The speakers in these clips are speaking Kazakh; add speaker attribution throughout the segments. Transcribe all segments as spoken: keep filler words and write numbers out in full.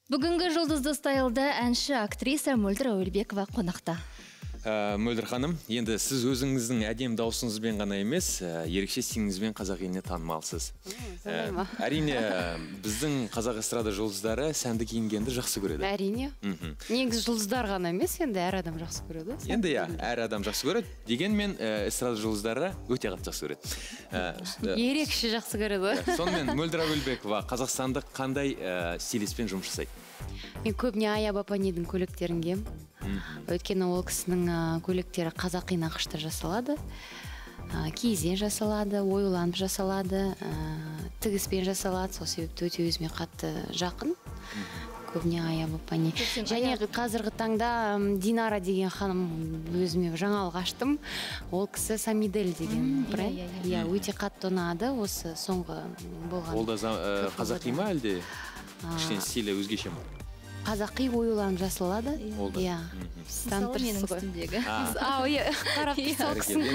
Speaker 1: Бүгінгі жұлдызды стайлда әнші актриса Мөлдір Әуелбекова қонақта.
Speaker 2: Мөлдір ханым, енді сіз өзіңіздің әдем даусыңызбен ғана емес, ерекше стиліңізбен қазақ еліне танымалсыз. Әрине, біздің қазақ эстрада жұлдыздары сәнді киінгенді жақсы көреді.
Speaker 3: Әрине. Негізі жұлдыздар ғана емес, енді әр адам жақсы көреді.
Speaker 2: Енді иә, әр адам жақсы көреді. Дегенмен эстрада жұлдыздары өте қатты жақсы көреді.
Speaker 3: Ерекше жақсы көреді.
Speaker 2: Сонымен Мөлдір Әуелбекова қазақстандық қандай стилиспен жұмыс жасайды?
Speaker 3: Мен көбіне Ая Бапанидің көйлектерін киемін. Өйткені ол кісінің көйлектері қазақи нақышта жасалады, киізден жасалады, оюланып жасалады, тігіспен жасалады. Сол себепті өте өзіме қатты жақын. Көбіне Ая Бапани. Және қазіргі таңда Динара деген ханым өзіме жаңалық аштым. Ол кісі Самидель деген бренд. Иә, өте қатты ұнады осы соңғы болған.
Speaker 2: Ол да қазақи ма әлде кішкене стилі өзгеше ма?
Speaker 3: Қазақи оюланып жасалады. Иә.
Speaker 1: Мысалы менің үстімдегі.
Speaker 3: Қарап сол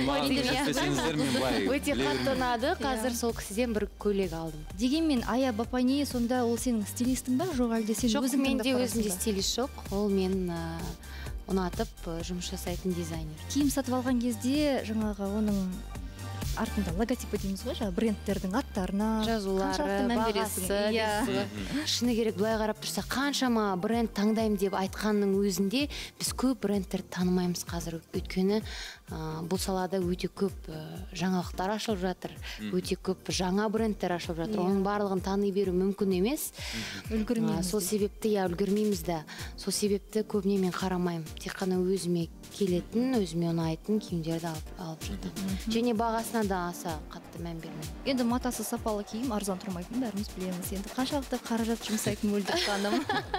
Speaker 3: кісінің өте қатты ұнады. Қазір сол кісіден бір көйлек алдым.
Speaker 1: Дегенмен Ая Бапани сонда ол сенің стилистің ба? Жоқ әлде сен өзің таңдап барасың ба?
Speaker 3: Жоқ, менде өзімде стилист жоқ. Ол мен ұнатып жұмыс жасайтын дизайнер.
Speaker 1: Киім сатып алған кезде жаңағы оның артында логотипі дейміз ғой, жаңағы брендтердің аттарына
Speaker 3: жазулары, бағасы. Шыны керек, былай қарап тұрса, қаншама бренд таңдаймын деп айтқанның өзінде біз көп брендтерді танымаймыз қазір. Өйткені бұл салада өте көп жаңалықтар ашылып жатыр, өте көп жаңа брендтер ашылып жатыр. Оның барлығын тани беру мүмкін емес.
Speaker 1: Үлгермейміз.
Speaker 3: Сол себепті я үлгермейміз да. Сол себепті көбіне мен қарамаймын. Тек қана өзіме келетін, өзіме ұнайтын киімдерді алып жатырмын. Және бағасына да аса қатты мән бермеймін.
Speaker 1: Енді матасы сапалы киім арзан тұрмайтын бәріміз білеміз. Енді қаншалықты қаражат жұмсайтын Мөлдір ханым?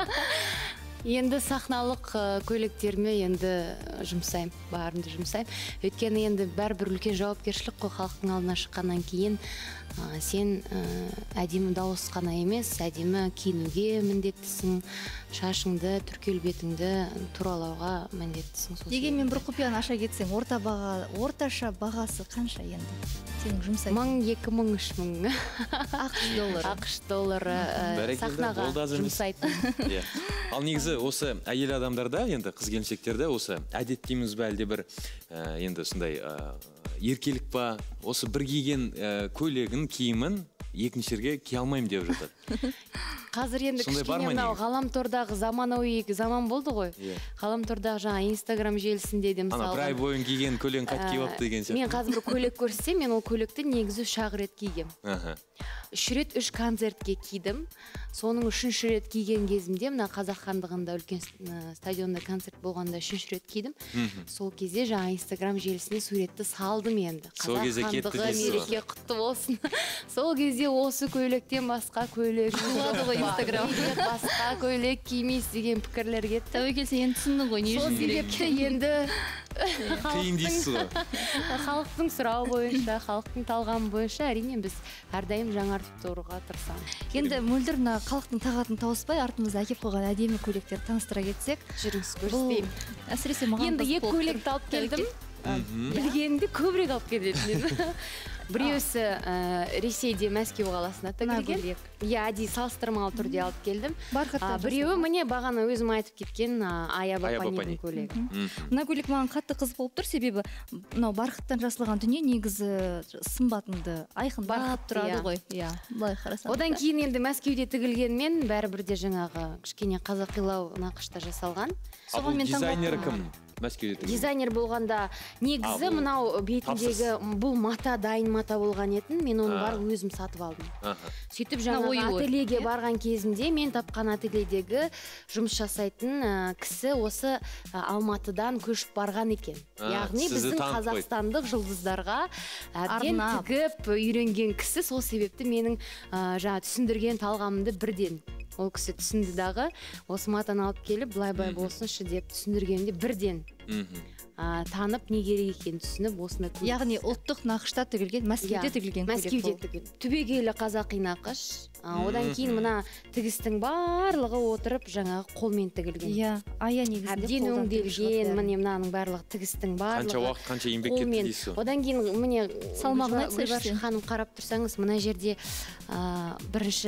Speaker 3: Енді сахналық көйлектеріме енді жұмсаймын, барымды жұмсаймын. Өйткені енді бәрібір үлкен жауапкершілік қой, халықтың алдына шыққаннан кейін сен әдемі дауыс қана емес, әдемі киінуге міндеттісің, шашыңды, түркел бетіңді туралауға міндеттісің.
Speaker 1: Дегенмен бір құпияны аша кетсең, орта баға, орташа бағасы қанша енді? Сенің жұмсайтын?
Speaker 3: Мың, екі мың, үш мың.
Speaker 1: ақш доллары.
Speaker 3: ақш доллары сахнаға жұмсайтын.
Speaker 2: Ал негізі осы әйел адамдарда, енді қыз-келіншектерде осы әдет дейміз бе әлде бір енді сондай еркелік па, осы бір киген көйлегін, киімін екіншілерге кие алмаймын деп жатады.
Speaker 3: Қазір енді кішкене мынау ғаламтордағы заманауи заман болды ғой. Ғаламтордағы жаңа Инстаграм желісінде де мысалы.
Speaker 2: Ана бір ай бойын киген көйлегін қайт киіп алыпты деген сияқты.
Speaker 3: Мен қазір бір көйлек көрсем, мен ол көйлекті негізі үш ақ рет кигем. Үш рет үш концертке кидім. Соның үшінші рет киген кезімде мына Қазақ хандығында үлкен стадионда концерт болғанда үшінші рет кидім. Сол кезде жаңа Инстаграм желісіне суретті салдым енді. Қазақ хандығы мереке құтты болсын. Сол кезде осы көйлектен басқа көйлек басқа көйлек кимейсіз деген пікірлер кетті.
Speaker 1: Тәуекел сен енді түсіндің ғой, не үшін керек?
Speaker 3: Сол себепті енді
Speaker 2: қиын дейсіз ғой.
Speaker 3: Халықтың сұрауы бойынша, халықтың талғамы бойынша әрине біз әрдайым жаңартып тұруға тырысамыз.
Speaker 1: Енді Мөлдір мына халықтың тағатын тауыспай артымызда әкеп қойған әдемі көйлектерді таныстыра кетсек.
Speaker 3: Жүріңіз көрсетейін.
Speaker 1: Әсіресе маған
Speaker 3: енді екі көйлекті алып келдім. Білгенімде көбірек алып келдім. Біреусі Ресейде Мәскеу қаласына тігілген. Иә, әдейі салыстырмалы түрде алып келдім. Біреуі міне бағана өзім айтып кеткен Ая Бапанидің көйлегі.
Speaker 1: Мына көйлек маған қатты қызық болып тұр, себебі мынау барқыттан жасалған дүние негізі сымбатыңды айқындап тұрады ғой. Иә, былай қарасаң.
Speaker 3: Одан кейін енді Мәскеуде тігілгенмен бәрібір де жаңағы кішкене қазақилау нақышта жасалған.
Speaker 2: Ал дизайнер кім?
Speaker 3: Дизайнер болғанда негізі мынау бетіндегі бұл мата, дайын мата болған етін, мен оны бар өзім сатып алдым. Сөйтіп жаңағы ательеге барған кезімде мен тапқан ательедегі жұмыс жасайтын кісі осы Алматыдан көшіп барған екен. Яғни біздің қазақстандық жұлдыздарға әбден тігіп үйренген кісі, сол себепті менің жаңа түсіндірген талғамымды бірден ол кісі түсінді дағы, осы матаны алып келіп, былай-былай болсыншы деп түсіндіргенде бірден танып не керек екенін түсініп осыны көмектесті.
Speaker 1: Яғни ұлттық нақышта тігілген, Мәскеуде тігілген көйлек
Speaker 3: Мәскеуде тігілген. Түбегейлі қазақи нақыш. Одан кейін мына тігістің барлығы отырып жаңағы қолмен тігілген.
Speaker 1: Иә, Ая негізінде
Speaker 3: әбден өңделген, міне мынаның барлығы тігістің барлығы.
Speaker 2: Қанша уақыт, қанша еңбек кетті дейсіз.
Speaker 3: Одан кейін міне
Speaker 1: салмағын
Speaker 3: Гүлбаршын ханым қарап тұрсаңыз, мына жерде бірінші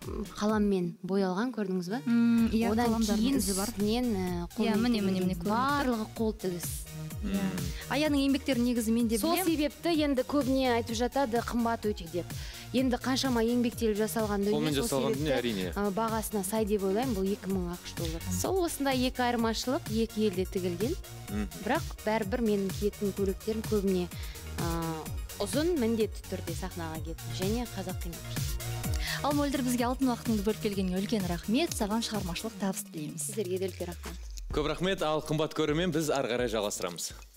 Speaker 3: қаламмен боялған, көрдіңіз ба?
Speaker 1: Иә,
Speaker 3: одан кейін
Speaker 1: ізі бар.
Speaker 3: үстінен
Speaker 1: Иә, міне, міне, міне,
Speaker 3: барлығы қол тігіс.
Speaker 1: Аяның еңбектерін негізі мен де
Speaker 3: Сол
Speaker 1: білем.
Speaker 3: себепті енді көбіне айтып жатады қымбат өте деп. Енді қаншама еңбектеліп жасалған
Speaker 2: Қолмен
Speaker 3: дүние, сол
Speaker 2: жасалған дүние,
Speaker 3: себепті
Speaker 2: әрине.
Speaker 3: ы, бағасына сай деп ойлаймын, бұл екі мың ақш доллар. Сол осындай екі айырмашылық, екі елде тігілген. Бірақ бәрібір менің киетін көйлектерім көбіне ы, ұзын, міндетті түрде сахнаға кетті және қазақ қимақ.
Speaker 1: Ал Мөлдір, бізге алтын уақытыңды бөліп келгеніңе үлкен рахмет, саған шығармашылық табыс тілейміз.
Speaker 3: Сіздерге де үлкен рахмет.
Speaker 2: Көп рахмет. Ал қымбат көрермен, біз ары қарай жалғастырамыз.